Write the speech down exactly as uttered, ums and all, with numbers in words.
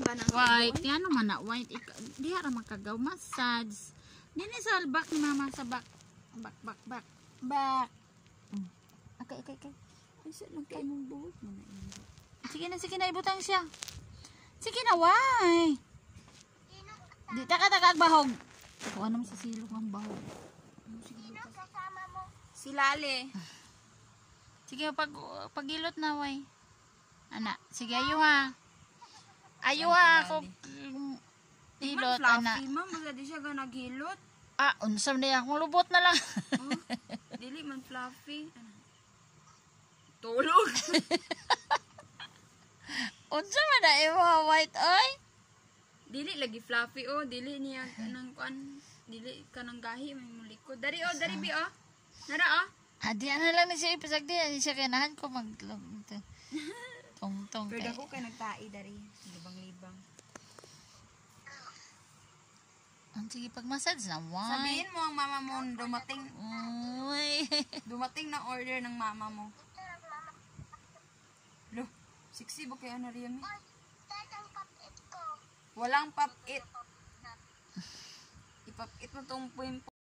ba nang White, yan naman na white. Ika- Di ara makagaw massage. Nini sa back ni mama sa back. Back, back, back. Back. Mm. Okay, okay, okay. Ay, sa lang kayo mong buhok mo na yun. Sige na, sige na, ibutang siya. Sige na, why? Di taka-taka bahog. Kuha naman sa silong ang bahog. Si Lale. Sige, pag pagilot na, why? Ana, sige, ayo ha. Ayo ha, ako. mm, Hilot, Man ana. fluffy, ma'am. Maganda siya ga naghilot. Ah, unsam na yan. Kung lubot na lang. Oh, dili man fluffy. Ano? Tulog. Unsam na na white, oy. Dili lagi fluffy oh, dili niya kanang kuan, dili kanang gahi may mulikod. Dari oh, dari bi oh. Nara oh. Adi na lang na siya ipasagdi. Hindi siya kinahan ko mag... Tong-tong Pero kay. ako kay nagtai dari, libang-libang. Ang sige pag-massage na, why? Sabihin mo ang mama mo dumating, Uy. dumating na order ng mama mo. Lo, sexy ba kaya na Riami? Walang pop-it. Ipop-it mo tong